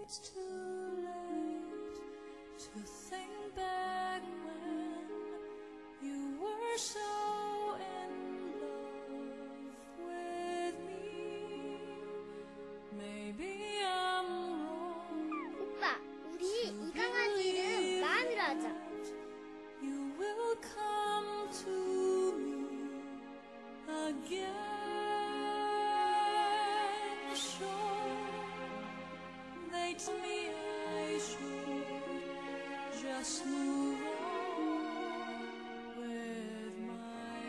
It's too late to think back when you were so in love with me. Maybe I'm wrong. 오빠, 우리 이 강아지 이름 라은이로 하자. You will come to me again. They told me I should just move on with my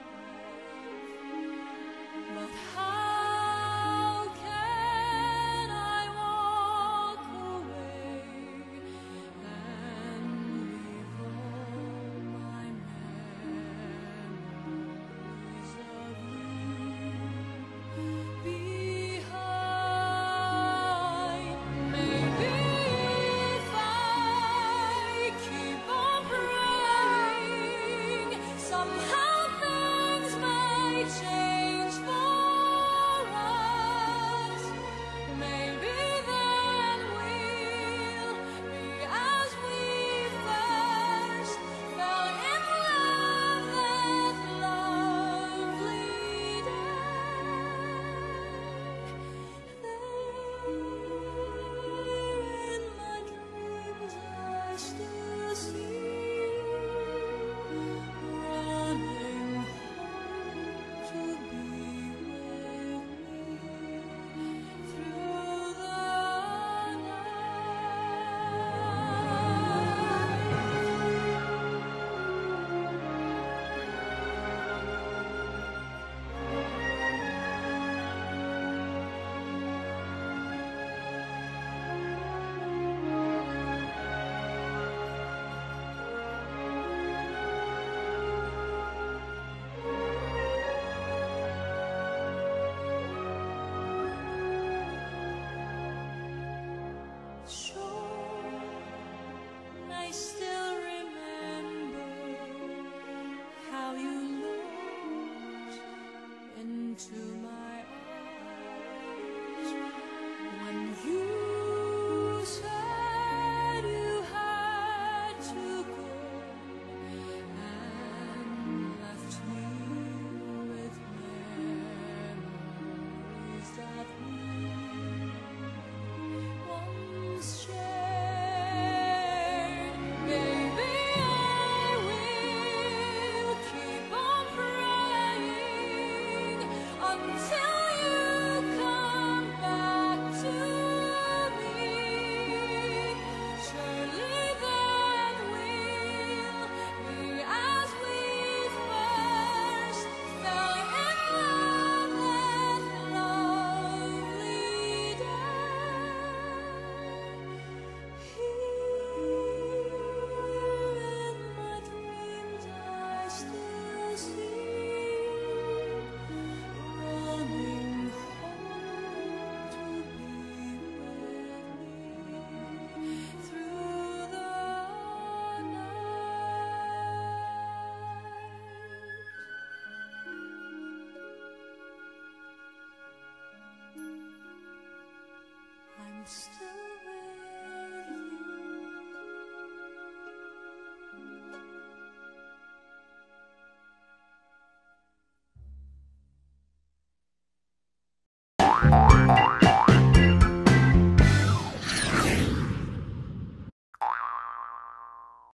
life. But how can I walk away and leave all my memories of you behind? Maybe if I keep on praying, somehow things might change for us. Maybe then we'll be as we first fell in love that lovely day. In my dreams I still see you running home to be with me through the night. Sure, I still remember how you looked into my eyes when you said you had to go and left me with memories that we once shared. Baby, I will keep on praying until you come back to me. Surely then we'll be as we first fell in love that lovely day. Here in my dreams I still see you running home to be with me through the night. I'm still